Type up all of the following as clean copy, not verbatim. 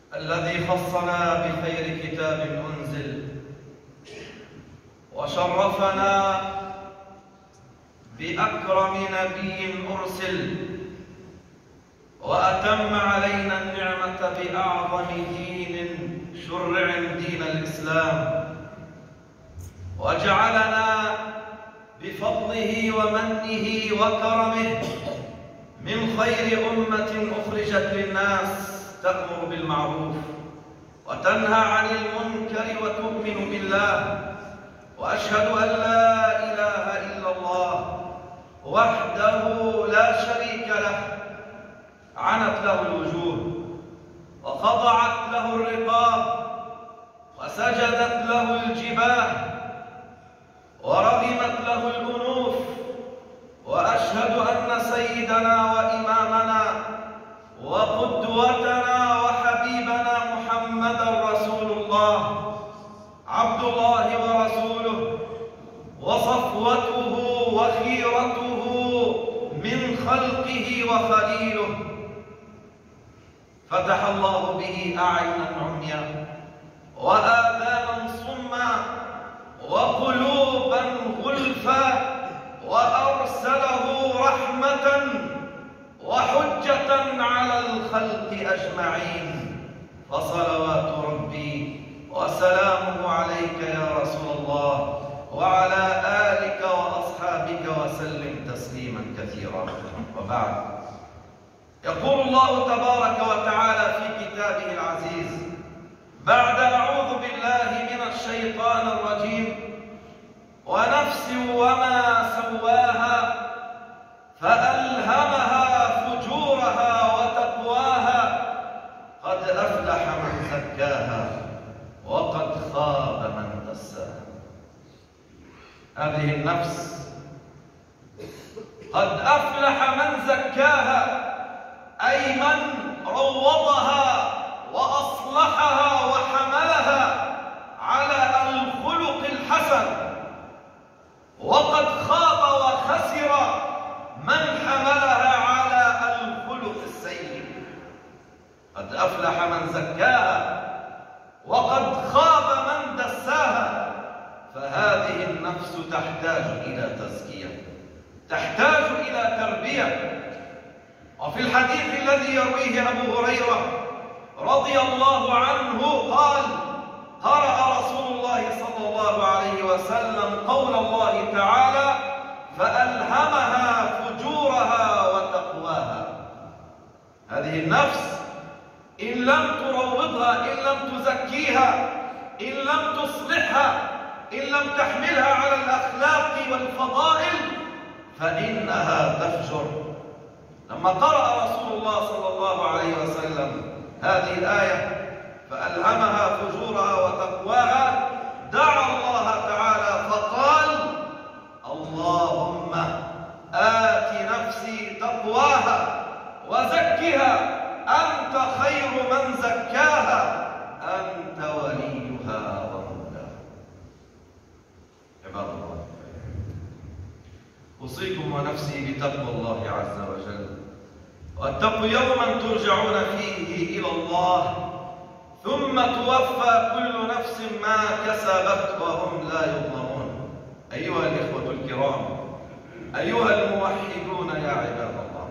الذي خصنا بخير كتاب أنزل وشرفنا بأكرم نبي أرسل وأتم علينا النعمة بأعظم دين شرع دين الإسلام وجعلنا بفضله ومنه وكرمه من خير أمة أخرجت للناس تأمر بالمعروف وتنهى عن المنكر وتؤمن بالله. وأشهد أن لا إله إلا الله وحده لا شريك له، عنت له الوجوه وخضعت له الرقاب وسجدت له الجباه ورغمت له الأنوف. وأشهد أن سيدنا وإمامنا وقدوتنا وحبيبنا محمدا رسول الله، عبد الله ورسوله وصفوته وخيرته من خلقه وخليله، فتح الله به أعينا عميا وآذانا صما وقلوبا غلفا، وأرسله رحمة وحجة على الخلق أجمعين. فصلوات ربي وسلامه عليك يا رسول الله وعلى آلك وأصحابك وسلم تسليما كثيرا. وبعد، يقول الله تبارك وتعالى في كتابه العزيز بعد أعوذ بالله من الشيطان الرجيم: ونفس وما سواها فألهمها فجورها وتقواها قد أفلح من زكاها وقد خاب من دساها. هذه النفس قد أفلح من زكاها، أي من روضها وأصلحها وحملها على الخلق الحسن، وقد خاب وخسر من حملها على الخلق السيء. قد أفلح من زكاها وقد خاب من دساها. فهذه النفس تحتاج إلى تزكية، تحتاج إلى تربية. وفي الحديث الذي يرويه أبو هريرة رضي الله عنه قال: قرأ رسول الله صلى الله عليه وسلم قول الله تعالى: فألهمها فجورها وتقواها. هذه النفس إن لم تروضها، إن لم تزكيها، إن لم تصلحها، إن لم تحملها على الأخلاق والفضائل فإنها تفجر. لما قرأ رسول الله صلى الله عليه وسلم هذه الآية فألهمها فجورها وتقواها، دعا الله تعالى فقال: اللهم آت نفسي تقواها وزكها أنت خير من زكاها أنت وليها ومولاها. عباد الله، أوصيكم ونفسي بتقوى الله عز وجل، واتقوا يوما ترجعون فيه إلى الله ثم توفى كل نفس ما كسبت وهم لا يظلمون. أيها الإخوة الكرام، أيها الموحدون يا عباد الله،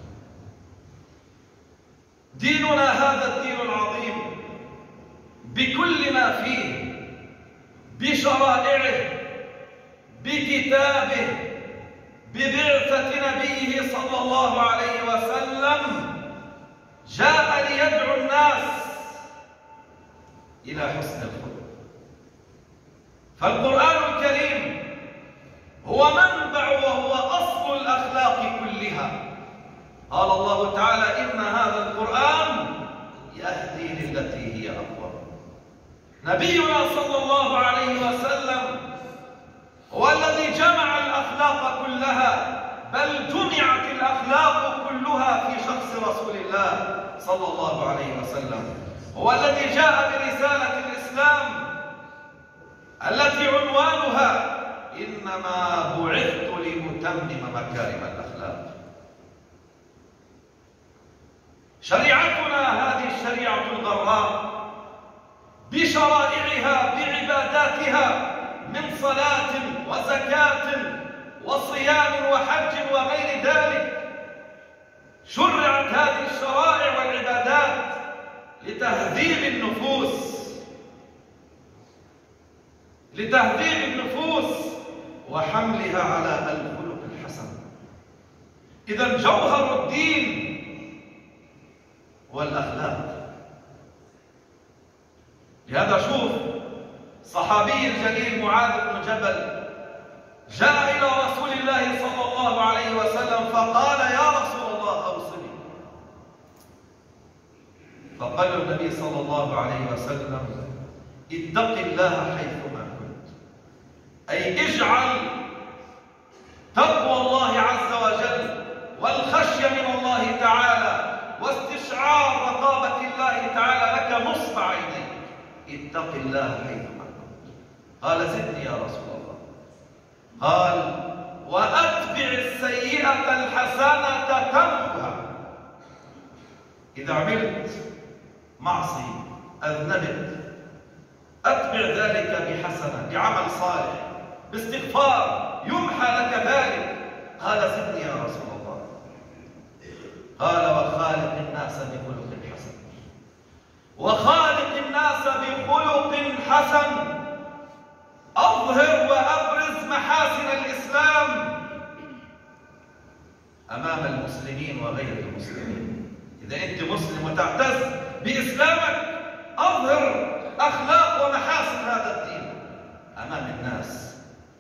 ديننا هذا الدين العظيم بكل ما فيه، بشرائعه، بكتابه، ببعثة نبيه صلى الله عليه وسلم، جاء ليدعو الناس إلى حسن الخلق. فالقرآن الكريم هو منبع وهو أصل الأخلاق كلها. قال الله تعالى: إن هذا القرآن يهدي للتي هي أقوم. نبينا صلى الله عليه وسلم هو الذي جمع الأخلاق كلها، بل جمعت الأخلاق كلها في شخص رسول الله صلى الله عليه وسلم. هو الذي جاء برسالة الإسلام التي عنوانها: إنما بعثت لأتمم مكارم الأخلاق. شريعتنا هذه الشريعة الغراء بشرائعها بعباداتها من صلاة وزكاة وصيام وحج وغير ذلك. شرعت هذه الشرائع والعبادات لتهذيب النفوس وحملها على الخلق الحسن. إذن جوهر الدين هو الأخلاق. لهذا شوف صحابي الجليل معاذ بن جبل جاء إلى رسول الله صلى الله عليه وسلم فقال: يا رسول الله أوصني. فقال النبي صلى الله عليه وسلم: اتق الله حيثما كنت، أي اجعل تقوى الله عز وجل والخشية من الله تعالى واستشعار رقابة الله تعالى لك نصب عينيك. اتق الله حيثما كنت. قال: زدني يا رسول الله. قال: وأتبع السيئة الحسنة تمحها. إذا عملت معصية أذنبت أتبع ذلك بحسنة، بعمل صالح، باستغفار يمحى لك ذلك. قال: زدني يا رسول الله. قال: وخالق الناس بخلق حسن. وخالق الناس بخلق حسن أظهر وأبرز محاسن الإسلام أمام المسلمين وغير المسلمين. إذا أنت مسلم وتعتز بإسلامك أظهر أخلاق ومحاسن هذا الدين أمام الناس.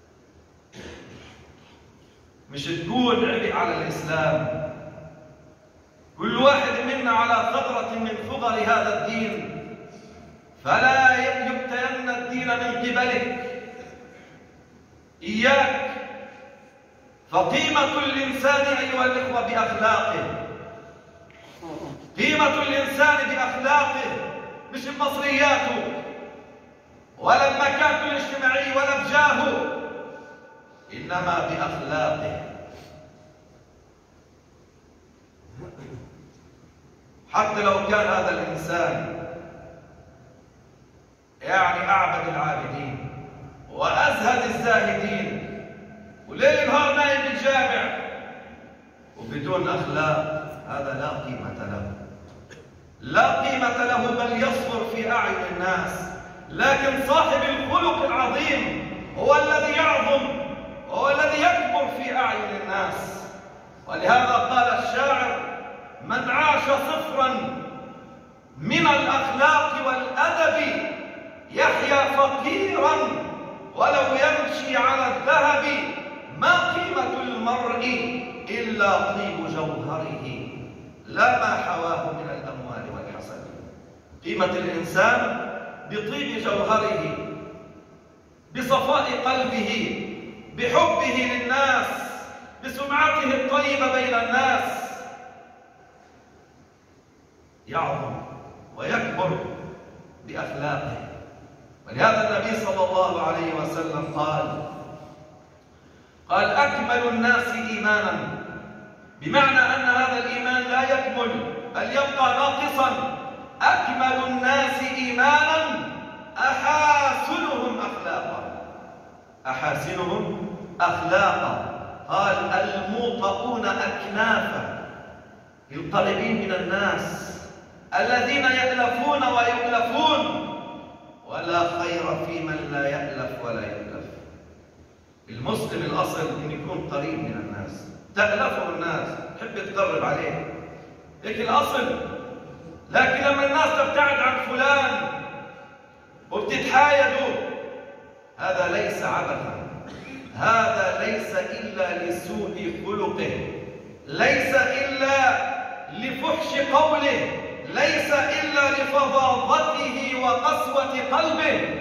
مش تقول عبء على الإسلام. كل واحد منا على ثغرة من ثغر هذا الدين، فلا يبتين الدين من قبلك. إياك. فقيمة الإنسان أيها الإخوة بأخلاقه. قيمة الإنسان بأخلاقه، مش بمصرياته ولا بمكانته الاجتماعي ولا بجاهه، إنما بأخلاقه. حتى لو كان هذا الإنسان يعني أعبد العابدين وأزهد الزاهدين وليل نهار نايم بالجامع وبدون أخلاق، هذا لا قيمة له. لا قيمة له، بل يصغر في أعين الناس. لكن صاحب الخلق العظيم هو الذي يعظم، هو الذي يكبر في أعين الناس. ولهذا قال الشاعر: من عاش صفرا من الأخلاق والأدب يحيا فقيرا ولو يمشي على الذهب. ما قيمة المرء إلا طيب جوهره لا ما حواه من الأموال والحسن. قيمة الإنسان بطيب جوهره، بصفاء قلبه، بحبه للناس، بسمعته الطيبة بين الناس. يعظم ويكبر بأخلاقه. ولهذا النبي صلى الله عليه وسلم قال: أكمل الناس إيمانا، بمعنى أن هذا الإيمان لا يكمل بل يبقى ناقصا. أكمل الناس إيمانا أحاسنهم أخلاقا. أحاسنهم أخلاقا. قال: الموطؤون أكنافا، القريبين من الناس الذين يألفون ويؤلفون، ولا خير في من لا يألف ولا يؤلف. المسلم الأصل أن يكون قريب من الناس، تألفه الناس، تحب تقرب عليه، هيك الأصل. لكن لما الناس تبتعد عن فلان وبتتحايدوا، هذا ليس عبثا، هذا ليس إلا لسوء خلقه، ليس إلا لفحش قوله، ليس إلا لفظاظته وقسوة قلبه.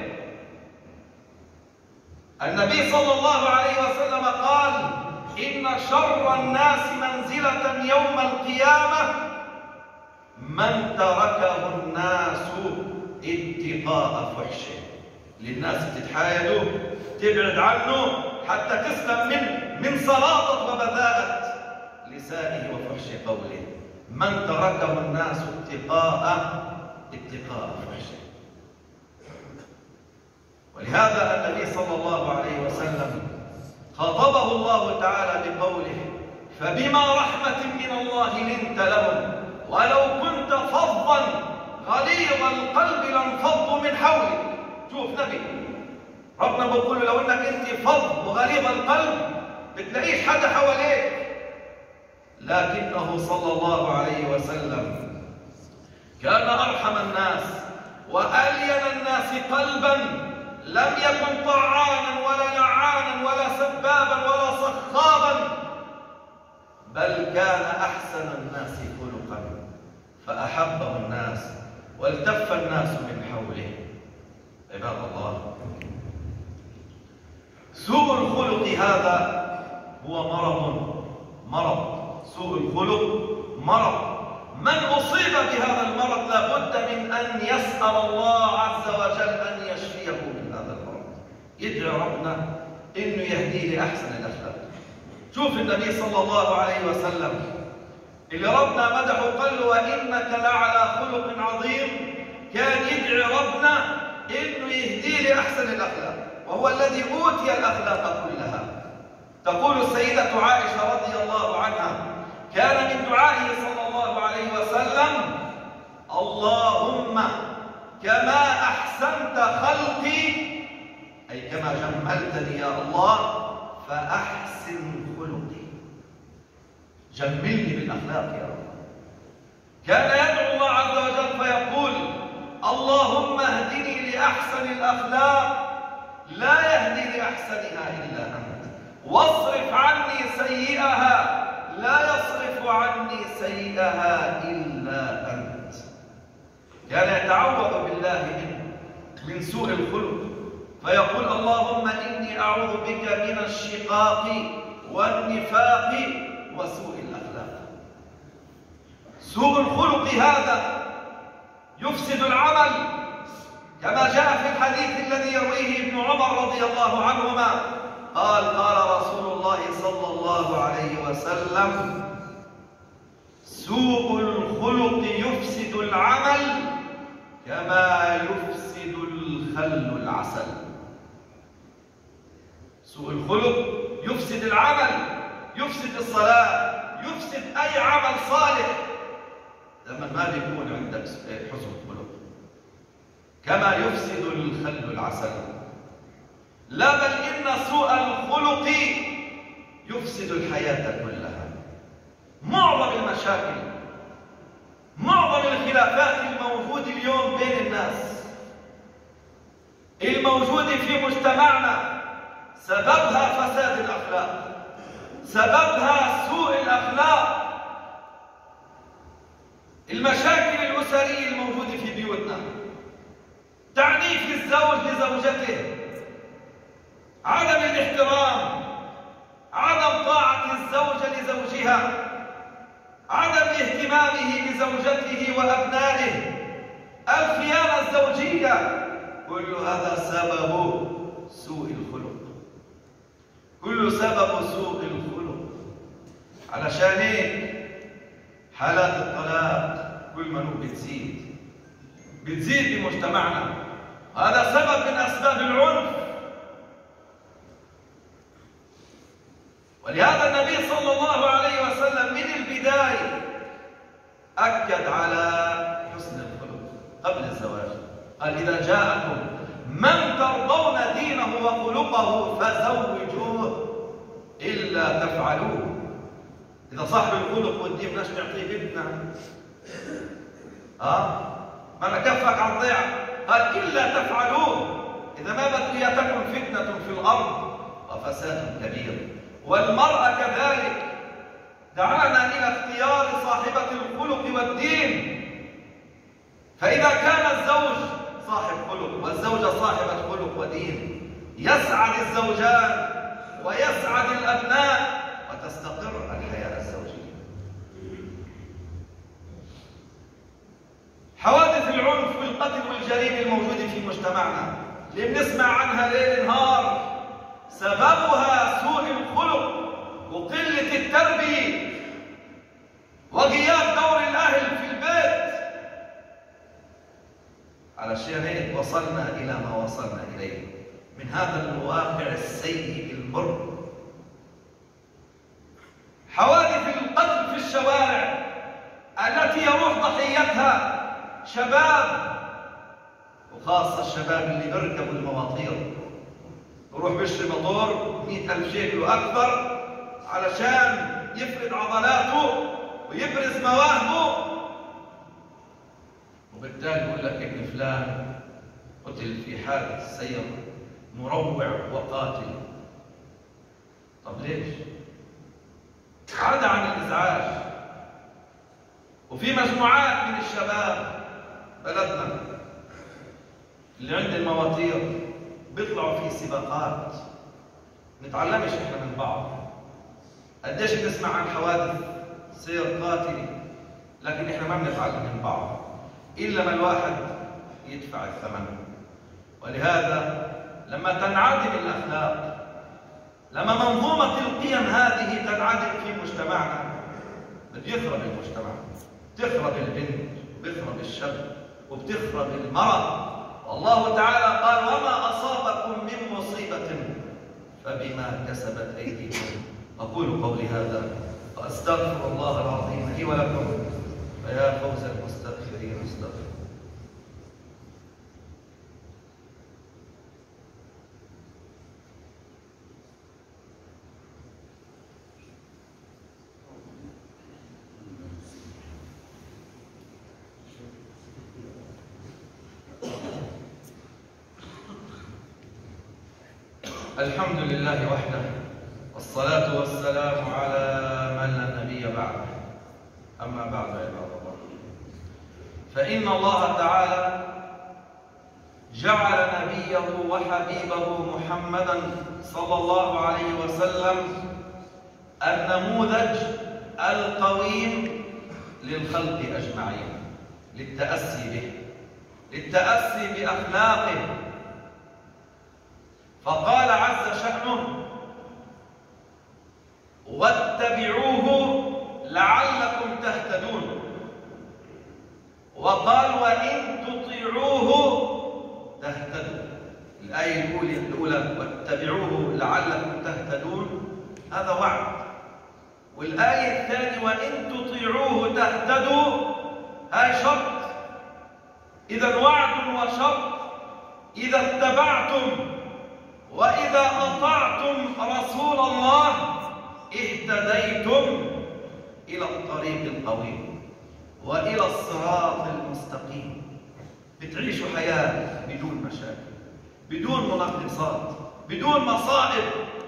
النبي صلى الله عليه وسلم قال: إن شر الناس منزلة يوم القيامة من تركه الناس اتقاء فحشه. للناس تتحايدوا، تبعد عنه حتى تسلم من سلاطة وبذاءة لسانه وفحش قوله. من تركه الناس اتقاء اتقاء فحشه. ولهذا النبي صلى الله عليه وسلم خاطبه الله تعالى بقوله: فبما رحمة من الله لنت لهم ولو كنت فظا غليظ القلب لانفضوا من حولك. شوف نبي، ربنا بيقول له لو انك انت فظ وغليظ القلب بتلاقيش حدا حواليك، لكنه صلى الله عليه وسلم كان أرحم الناس وألين الناس قلبا، لم يكن طعانا ولا لعانا ولا سبابا ولا صخابا، بل كان أحسن الناس خلقا فأحبه الناس والتف الناس من حوله. عباد الله، سوء الخلق هذا هو مرض. سوء الخلق مرض. من أصيب بهذا المرض لابد من أن يسأل الله عز وجل أن يشفيه من هذا المرض، يدعي ربنا إنه يهديه لأحسن الأخلاق. شوف النبي صلى الله عليه وسلم اللي ربنا مدحه قال له: وإنك لعلى خلق عظيم، كان يدعي ربنا إنه يهديه لأحسن الأخلاق، وهو الذي أوتي الأخلاق كلها. تقول السيدة عائشة رضي الله عنها: كان من دعائه صلى الله عليه وسلم: اللهم كما أحسنت خلقي، أي كما جملتني يا الله، فأحسن خلقي. جملني بالأخلاق يا رب. كان يدعو الله عز وجل فيقول: اللهم اهدني لأحسن الأخلاق، لا يهدي لأحسنها إلا أنت، واصرف عني سيئها، لا يصرف عني سيئها إلا أنت. كان يتعوذ بالله من سوء الخلق فيقول: اللهم إني أعوذ بك من الشقاق والنفاق وسوء الأخلاق. سوء الخلق هذا يفسد العمل، كما جاء في الحديث الذي يرويه ابن عمر رضي الله عنهما قال: قال رسول الله صلى الله عليه وسلم: سوء الخلق يفسد العمل كما يفسد الخل العسل. سوء الخلق يفسد العمل، يفسد الصلاة، يفسد أي عمل صالح لما ما بيكون عندك حسن خلق، كما يفسد الخل العسل. لا، بل إن سوء الخلق يفسد الحياة كلها. معظم المشاكل، معظم الخلافات الموجودة اليوم بين الناس، الموجودة في مجتمعنا، سببها فساد الأخلاق، سببها سوء الأخلاق. المشاكل الأسرية الموجودة في بيوتنا، تعنيف الزوج لزوجته، عدم الاحترام، عدم طاعة الزوجة لزوجها، عدم اهتمامه بزوجته وأبنائه، الخيانة الزوجية، كل هذا سبب سوء الخلق، كل سبب سوء الخلق. علشان هيك حالات الطلاق كل ما بتزيد في مجتمعنا. هذا سبب من أسباب العنف. ولهذا النبي صلى الله عليه وسلم من البداية أكد على حسن الخلق قبل الزواج. قال: إذا جاءكم من ترضون دينه وخلقه فزوجوه، إلا تفعلوه. إذا صاحب الخلق والدين بدناش نعطيه بدنا، ما نكفك عن ضيعة. قال: إلا تفعلوه، إذا ما بقي تكن فتنة في الأرض وفساد كبير. والمرأة كذلك، دعانا إلى اختيار صاحبة الخلق والدين. فإذا كان الزوج صاحب خلق والزوجة صاحبة خلق ودين، يسعد الزوجان ويسعد الأبناء وتستقر الحياة الزوجية. حوادث العنف والقتل والجريمة الموجودة في مجتمعنا اللي بنسمع عنها ليل نهار، سببها سوء الخلق وقلة علشان هيك وصلنا إلى ما وصلنا إليه من هذا الواقع السيء المر. حوادث القتل في الشوارع التي يروح ضحيتها شباب، وخاصة الشباب اللي بيركبوا المواطير، يروح بيشتري موتور 100,000 شيكل وأكثر علشان يفرد عضلاته ويبرز مواهبه، وبالتالي يقول لك ابن فلان قتل في حادث سير مروع وقاتل. طب ليش؟ عدا عن الإزعاج. وفي مجموعات من الشباب بلدنا اللي عند المواتير بيطلعوا في سباقات، نتعلمش احنا من بعض. قديش بنسمع عن حوادث سير قاتلة، لكن احنا ما بنتعلم من بعض إلا ما الواحد يدفع الثمن. ولهذا لما تنعدم الأخلاق، لما منظومة القيم هذه تنعدم في مجتمعنا، بيخرب المجتمع، بتخرب البنت وبيخرب الشاب وبتخرب المرأة. والله تعالى قال: وما أصابكم من مصيبة فبما كسبت أيديكم. أقول قولي هذا وأستغفر الله العظيم لي ولكم، فيا فوز المستغفرين استغفر. الحمد لله وحده، والصلاة والسلام على من لا نبي بعده. أما بعد عباد الله، فإن الله تعالى جعل نبيه وحبيبه محمدا صلى الله عليه وسلم النموذج القويم للخلق أجمعين، للتأسي به، للتأسي بأخلاقه. فقال عز شأنه: واتبعوه لعلكم تهتدون. وقال: وإن تطيعوه تهتدوا. الآية الأولى واتبعوه لعلكم تهتدون، هذا وعد. والآية الثانية وإن تطيعوه تهتدوا، هاي شرط. إذا وعد وشرط. إذا اتبعتم وإذا أطعتم رسول الله اهتديتم إلى الطريق القويم وإلى الصراط المستقيم. بتعيشوا حياة بدون مشاكل، بدون منغصات، بدون مصائب.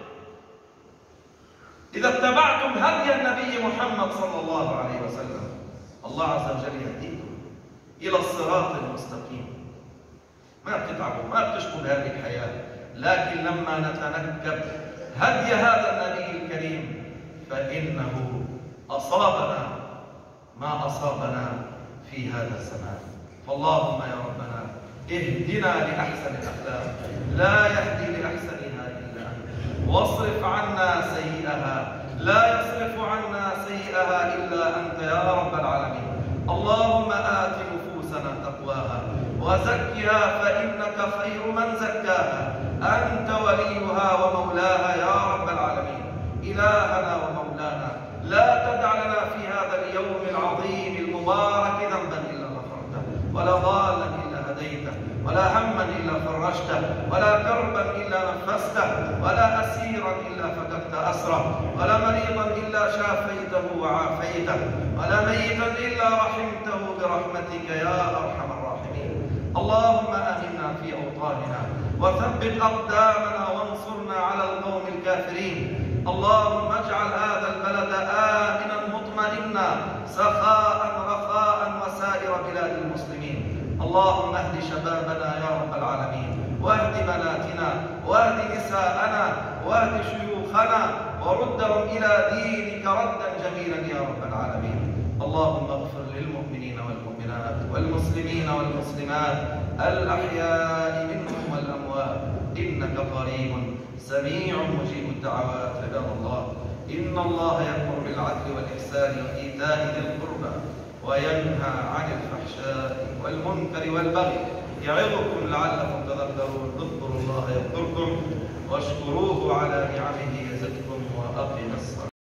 إذا اتبعتم هدي النبي محمد صلى الله عليه وسلم، الله عز وجل يهديكم إلى الصراط المستقيم. ما بتتعبوا، ما بتشكوا بهذه الحياة، لكن لما نتنكب هدي هذا النبي الكريم فإنه أصابنا ما أصابنا في هذا الزمان. فاللهم يا ربنا اهدنا لأحسن الأخلاق، لا يهدي لأحسنها إلا أنت، واصرف عنا سيئها، لا يصرف عنا سيئها إلا أنت يا رب العالمين. اللهم آت نفوسنا تقواها وزكها فإنك خير من زكاها، أنت وليها ومولاها يا رب العالمين. إلهنا ومولانا، لا تدع لنا في هذا اليوم العظيم المبارك ذنبا إلا غفرته، ولا ضالا إلا هديته، ولا هما إلا فرجته، ولا كربا إلا نفسته، ولا أسيرا إلا فككت أسره، ولا مريضا إلا شافيته وعافيته، ولا ميتا إلا رحمته برحمتك يا أرحم الراحمين. اللهم آمنا في أوطاننا وثبت أقدامنا وانصرنا على القوم الكافرين. اللهم اجعل هذا البلد آمنا مطمئنا سخاء رخاء وسائر بلاد المسلمين. اللهم اهد شبابنا يا رب العالمين، واهد بناتنا، واهد نساءنا، واهد شيوخنا، وردهم إلى دينك ردا جميلا يا رب العالمين. اللهم اغفر للمؤمنين والمؤمنات والمسلمين والمسلمات الأحياء منهم والأموات، إنك قريب سميع مجيب الدعوات. عباد الله، إن الله يأمر بالعدل والإحسان وإيتاء ذي القربى وينهى عن الفحشاء والمنكر المنكر والبغي يعظكم لعلكم تذكرون. اذكروا الله يذكركم واشكروه على نعمه يزدكم وأقم الصلاة.